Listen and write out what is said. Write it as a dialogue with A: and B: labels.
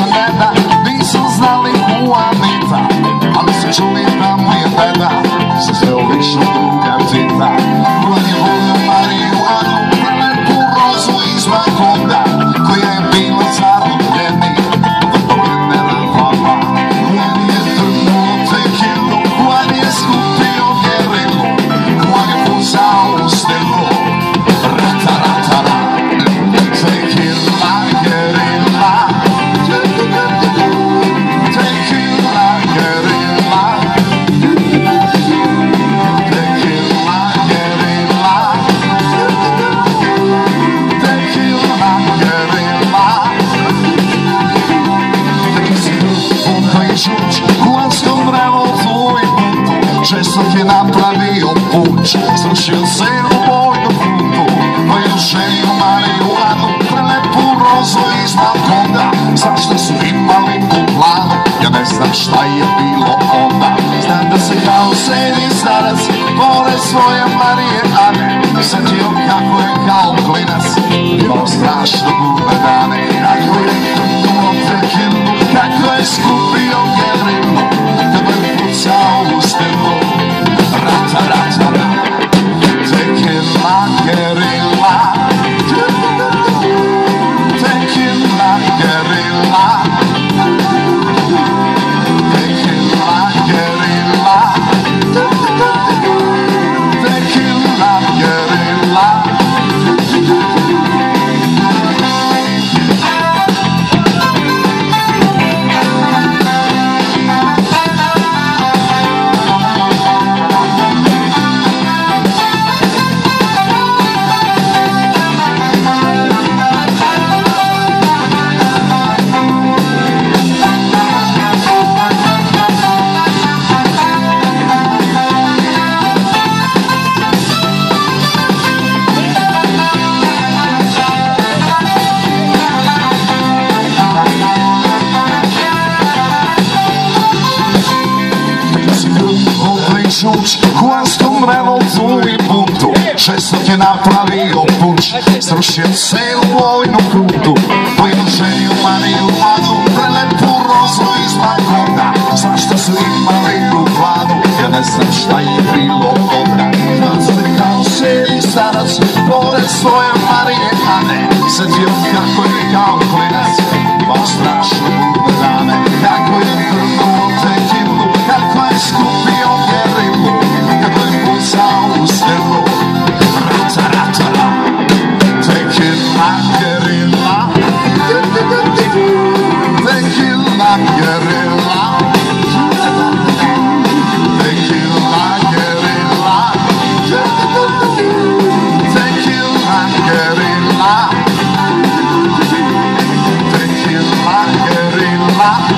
A: ne da, nisu znali Juanita, ali su čuli da mu je deda se sveo lično druga Tita. On je volio Mariju Anu, prelepu rozu izvan Honda, koja je bila zarobljeni od pogljednera hlava. Juan je trnuo tekilu, Juan je skupio gerilu, Juan je pucao u stilu rata, rata, rata. Tequila, gerila, tequila, gerila, tequila, gerila, tequila, gerila. Taki si punto i žuč, kuanskom revoltu i buntu, žestok je napravio puč, srušio se u vojnu puntu, pa je ženio Mariju Anu, prelepu rozu iz balkona. Zašto su imali u planu, ja ne znam šta je bilo onda. Znam da se kao sedi starac pored svoje Marije Ane setio kako je kao klinac imao strašno burne dane. Kako je trnuo tekilu, kako je skupio gerilu, kako je pucao u stilu rata, rata, rata. Tequila, gerila, tequila, gerila, tequila, gerila, tequila, gerila. Žuč, kuanskom revoltu i buntu, žestok je napravio puč, srušio se u vojnu krutu, pa je ženio Mariju Anu, prelepu rozu iz balkona. Zašto su imali u planu, ja ne znam šta je bilo onda. Znam se kao sedi starac pored svoje Marije Ane, setio kako je kao klinac imao strašno burne dane. Kako je trnuo tekilu, kako je skupio gerilu, kako je pucao u stilu rata, rata, rata. Tequila, gerila, tequila, gerila, tequila, gerila, tequila, gerila, tequila, gerila.